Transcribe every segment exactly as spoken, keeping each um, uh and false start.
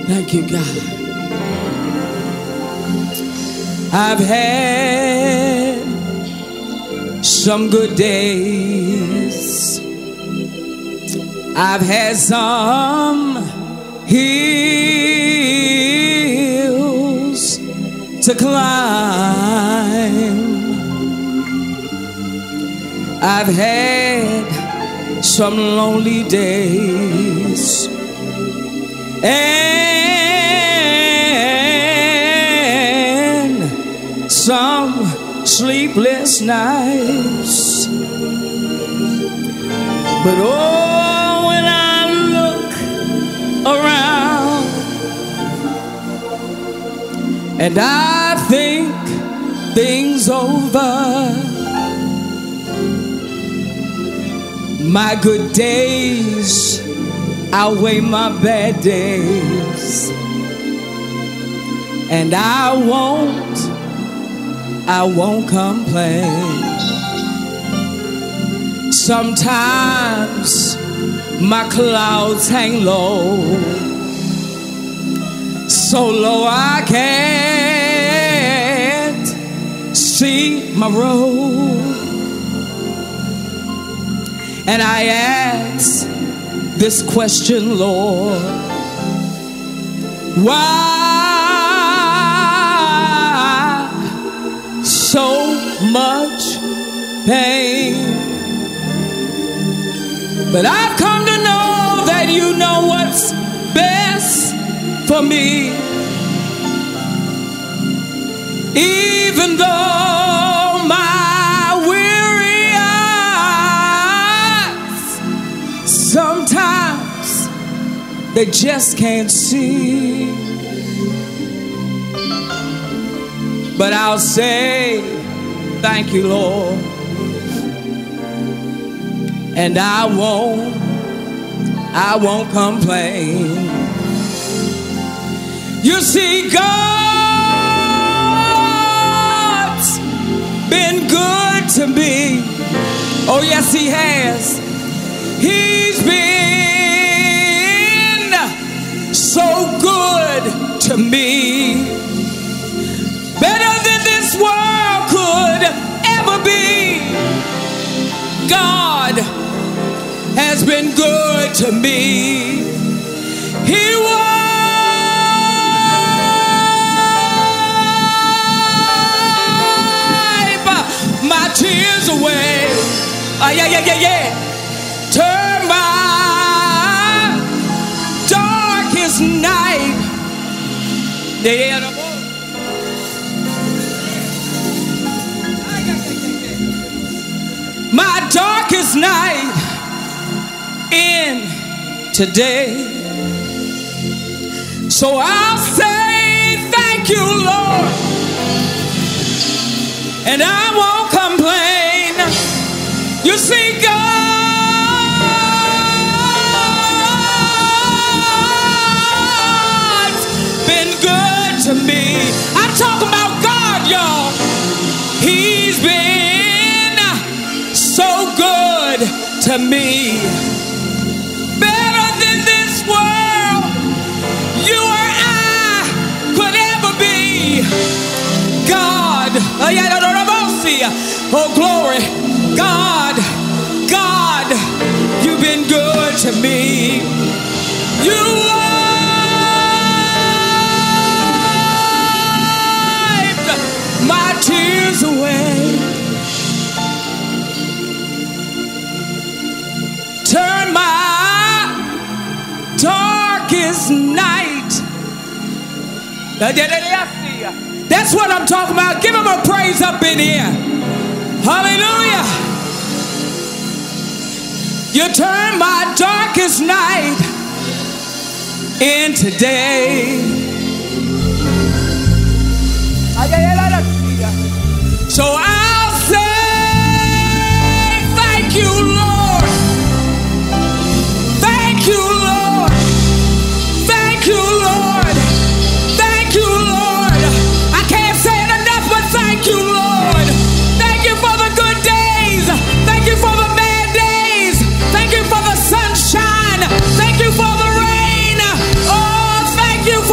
Thank you, God. I've had some good days. I've had some hills to climb. I've had some lonely days and some sleepless nights. But oh, when I look around and I think things over, my good days outweigh my bad days, and I won't, I won't complain. Sometimes my clouds hang low, so low I can't see my road. And I ask this question, Lord, why so much pain? But I've come to know that you know what's best for me. Even though my weary eyes sometimes they just can't see, but I'll say thank you, Lord, and I won't, I won't complain. You see, God's been good to me. Oh yes, He has. He's been so good to me, better than this world could ever be. God has been good to me. He wiped my tears away. Ah, yeah, yeah, yeah, yeah. Turn my darkest night. Yeah. My darkest night in today. So I'll say thank you, Lord, and I won't complain. You see, God's been good to me. I'm talking about God, y'all. He's been so good to me, better than this world you or I could ever be. God, oh yeah, no, no, no, no, see, oh glory, God, God, you've been good to me. You wiped my tears away. Turn my darkest night. That's what I'm talking about. Give him a praise up in here. Hallelujah. You turn my darkest night into day. So I'll say thank you, Lord. Thank you, Lord. Thank you, Lord. Thank you, Lord. I can't say it enough, but thank you, Lord. Thank you for the good days. Thank you for the bad days. Thank you for the sunshine. Thank you for the rain. Oh, thank you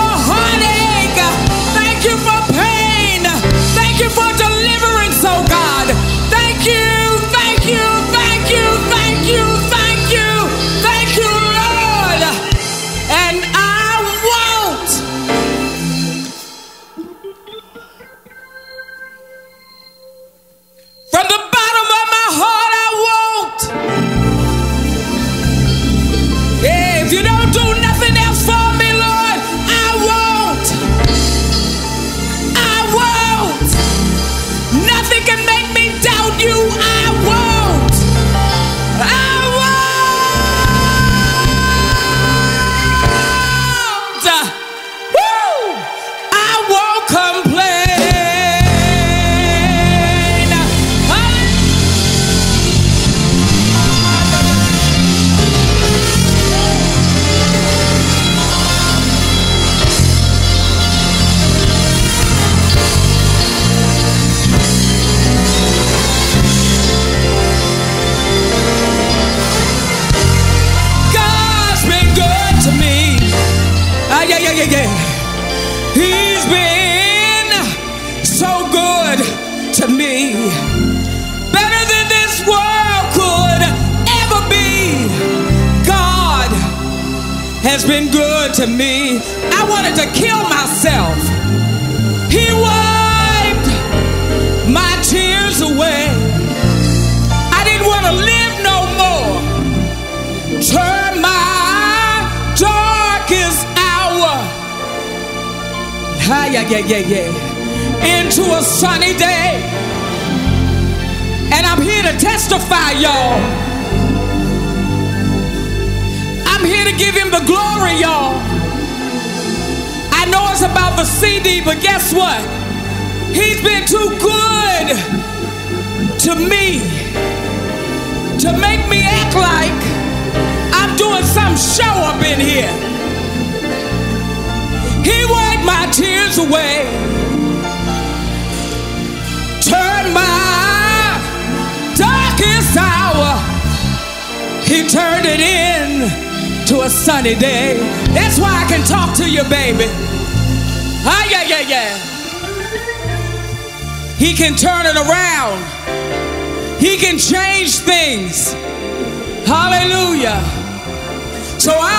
has been good to me. I wanted to kill myself. He wiped my tears away. I didn't want to live no more. Turn my darkest hour, ah, yeah, yeah, yeah, yeah, into a sunny day. And I'm here to testify, y'all. I'm here to give him the glory, y'all. I know it's about the C D, but guess what? He's been too good to me to make me act like I'm doing some show up in here. He wiped my tears away. Turn my darkest hour, he turned it in to a sunny day. That's why I can talk to you, baby. Ah, yeah, yeah, yeah. He can turn it around. He can change things. Hallelujah. So I